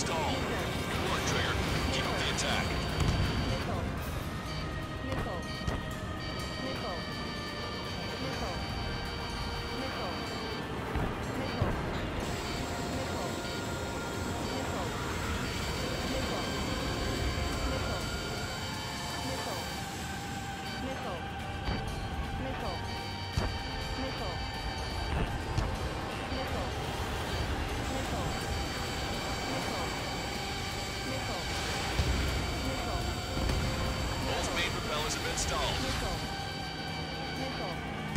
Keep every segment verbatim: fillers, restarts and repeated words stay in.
stalled. Come on, Trigger. Keep up the attack. Missile. Missile. Missile. Missile. Missile. Missile. Missile. Missile. Missile. Missile. Missile. Missile. Missile. Missile. Missile. Missile. Missile. Missile. Missile. Both main propellers have been stalled. Missile. Missile.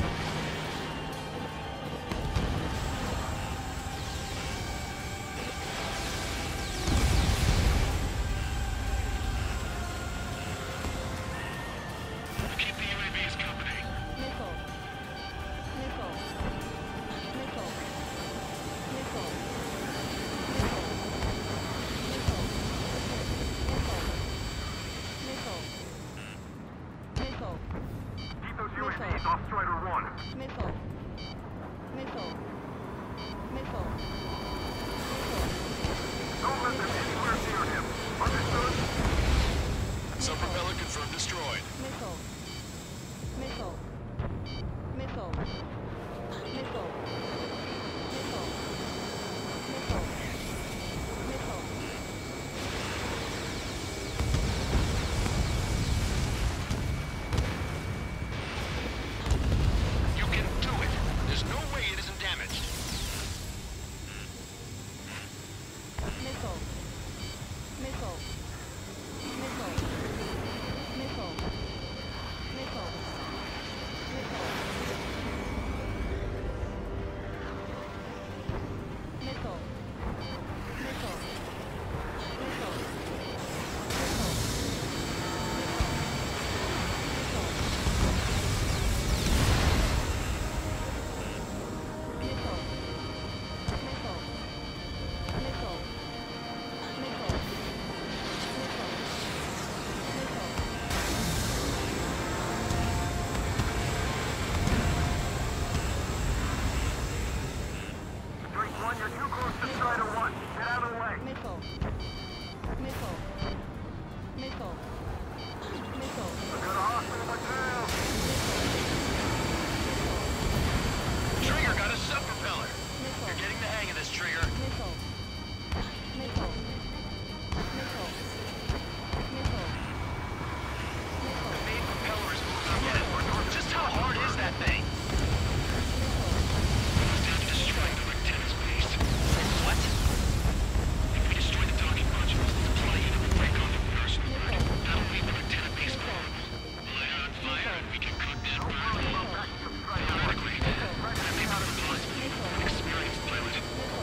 Keep the U A Vs company. Missile. Missile. Missile. Missile. Missile. Missile. Missile. Missile. Keep those U A Missile. Vs off Strider one. Missile. Missile. Missile. Don't let them anywhere near him. Understood? Sub-propeller confirmed destroyed. Missile. Missile. Missile. Missile. Missile. Missile. Missile. You can do it. There's no way it isn't damaged. Missile. Missile. Missile. Missile. Missile. Missile. Missile. Missile. Missile. Missile. Missile. Missile. Missile. Missile. Strike one, you're too close to Strider one. Get out of the way. Missile. Missile. Missile. Missile. I've got a hostile in my tail. Trigger got a sub-propeller. Missile. You're getting the hang of this, Trigger. Missile. Missile. Missile. Missile. The main propeller is moving up yet. Just how hard is that thing? Down to destroying the lieutenant's base. What? If we destroy the docking modules, the supply unit will break off from personal burden. That'll leave the lieutenant base vulnerable. Light it on fire and we can cook that burn. Theoretically, that may be possible. An experienced pilot.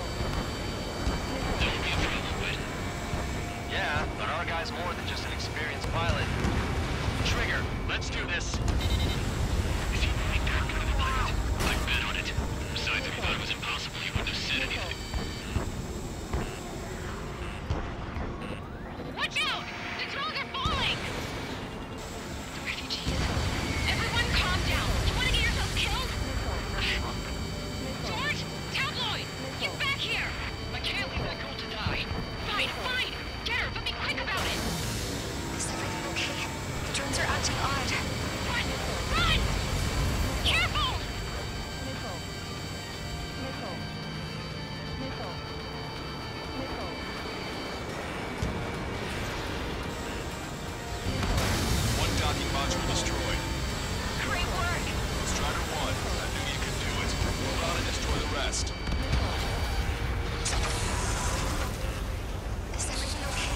That would be a problem, but... Yeah, but our guy's more than just an experienced pilot. Trigger, let's do this. Is he really that good of a pilot? I bet on it. Besides, if he thought it was impossible, he wouldn't have said anything. Watch out! The drones are falling! The refugees. Everyone calm down. You want to get yourself killed? George! Tabloid! Get back here! I can't leave that girl to die. Fine, fine! Get her, but be quick about it! Is everything okay? The drones are acting odd. Run! Run! Careful! Missile. Missile. Missile. Missile. One docking module destroyed. Great work! Strider one, I knew you could do it. Move on and destroy the rest. Is everything okay?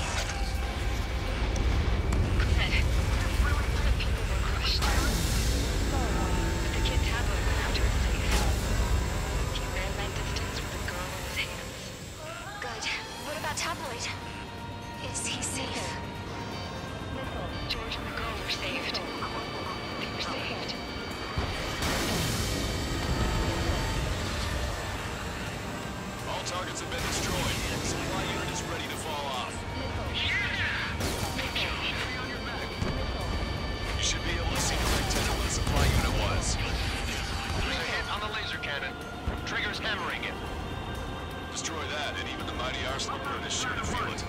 Good. The people were crushed. But the kid Tabloid went after it safe. He ran that distance with a girl in his hands. Good. What about Tabloid? Is he safe? Missile. George and the girl were saved. They were saved. All targets have been destroyed. Supply unit is ready to fall off. You should be able to see the lieutenant where the supply unit was. There's a hit on the laser cannon. Trigger's hammering it. Destroy that, and even the mighty arsenal bird is sure to feel it.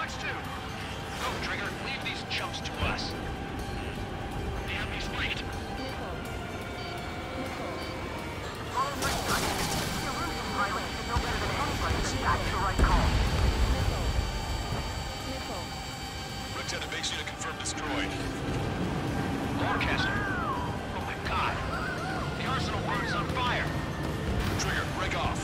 Watch two! Go, Trigger. Leave these chumps to us. They have me spiked. Missile. Missile. All right, guys. The illusion pilot should know better than anybody that that's the right call. Missile. Missile. Lieutenant, make sure to confirm destroyed. Lancaster. Oh my god. The arsenal bird is on fire. Trigger, break off.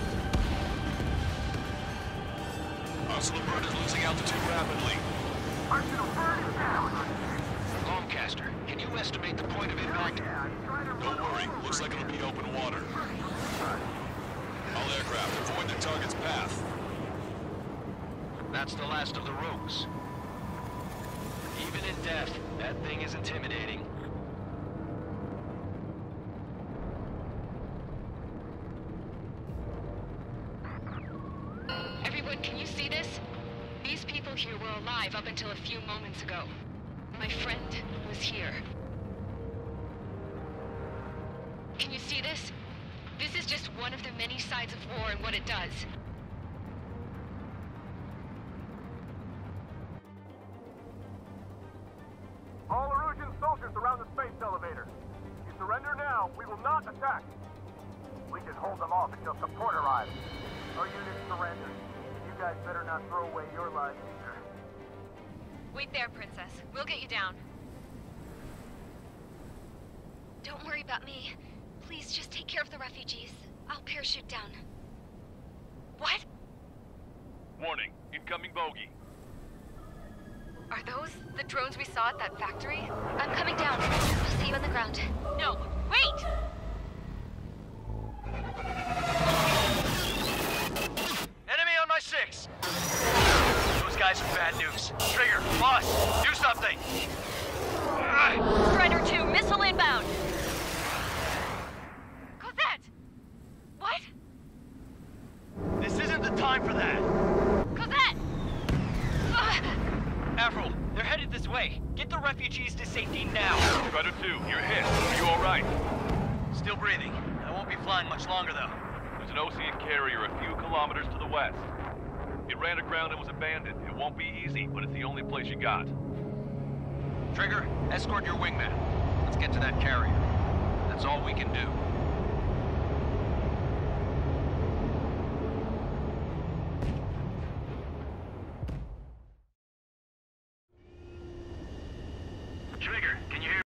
Arsenal bird is losing altitude rapidly. Arsenal bird is down. Lancaster, can you estimate the point of impact? Yeah, I'm trying to Don't worry, looks like it'll be open water. All aircraft, avoid the target's path. That's the last of the rogues. Even in death, that thing is intimidating. Everyone, can you see this? These people here were alive up until a few moments ago. My friend was here. Can you see this? This is just one of the many sides of war and what it does. All Erusian soldiers around the space elevator. You surrender now, we will not attack. We can hold them off until support arrives. Our unit surrenders. You guys better not throw away your lives either. Wait there, Princess. We'll get you down. Don't worry about me. Please just take care of the refugees. I'll parachute down. What? Warning, incoming bogey. Are those the drones we saw at that factory? I'm coming down. I'll see you on the ground. No, wait! Enemy on my six! Those guys are bad news. Trigger, boss, do something! Strider two, missile inbound! Cosette! What? This isn't the time for that! Cosette! Ugh. Avril, they're headed this way. Get the refugees to safety now. Strider two, you're hit. Are you alright? Still breathing. I won't be flying much longer, though. There's an Osean carrier a few kilometers to the west. It ran aground and was abandoned. It won't be easy, but it's the only place you got. Trigger, escort your wingman. Let's get to that carrier. That's all we can do.